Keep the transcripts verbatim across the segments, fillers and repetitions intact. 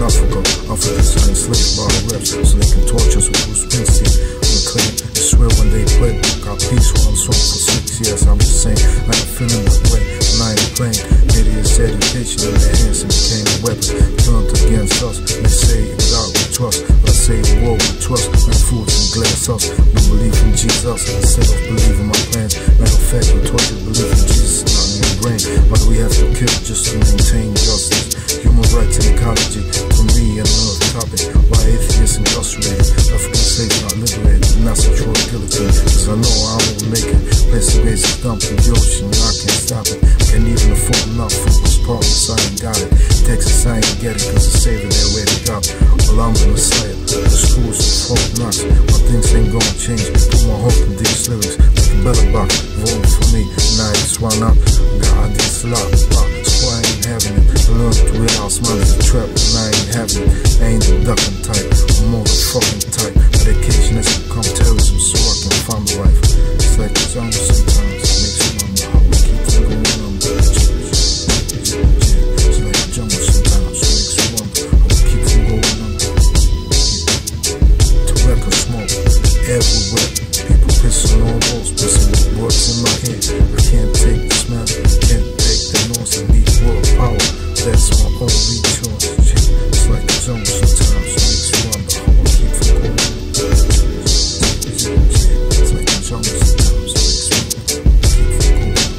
in Africa. Africans are enslaved by the reps, so they can torture us with Bruce Springsteen on the claim. I swear when they play, got peace while I'm song for six years. I'm just saying, I ain't feeling that way, and I ain't playing. Media's education in their hands and became a weapon turned against us. They say in God we trust, but I say in war we trust. Like fools and glass us, we believe in Jesus instead of believing my plans. Matter of fact, we taught you to believe in Jesus, not in your brain. Why do we have to kill just to maintain justice? Human rights and ecology, for me another topic. Why atheists incarcerated, African slaves not liberated, and that's a true guillotine. Cause I know I won't make it. Place the base is dumped in the ocean, and I can't stop it. Can't even afford enough for this partners, I ain't got it. Texas, I ain't get it, cause the savior there where they got it. Well, I'm the Messiah, the schools are full nuts. My things ain't gonna change. Put my hope in these lyrics, like a better box. Vote for me, and I ain't swine up. God, this lot, so I ain't having it. I learned to realize mine is a trap, and I ain't having it. I ain't the ducking type, I'm more the fucking type. Medication has become terrorism, so I can find the life. It's like the jungle sometimes, it makes me wonder how we keep on going on. It's like the jungle sometimes, it makes me wonder how we keep on going on. Tobacco smoke everywhere, people pissing on walls, pissing words in my head. I can't take the smell, can't take the noise, I need world power. That's my only choice. It's like the jungle sometimes, it makes me wonder how I keep from going on. It's like the jungle sometimes, it makes me wonder how I keep from going on.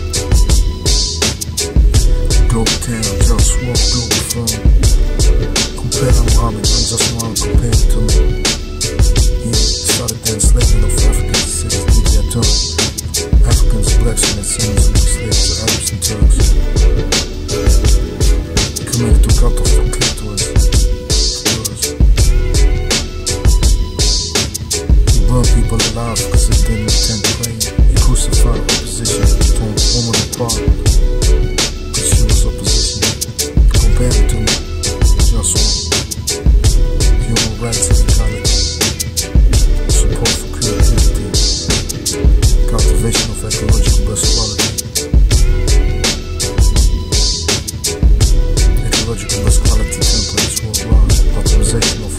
Globe town, JustWar, Globalfirm. Compare to Muhammad, I just want to compare it to me. Yeah, started the enslaving of Africans since their turn. Africans, blacks, and their sons were slaves to Arabs and Turks. Coming to cut off the clitoris. He burned people alive because they didn't attend praying. He crucified opposition, torn a woman apart because she was opposition. Compare it to me, just one. Human rights and equality, support for creativity, cultivation of ecological best quality. Ecological best quality templates worldwide, automization of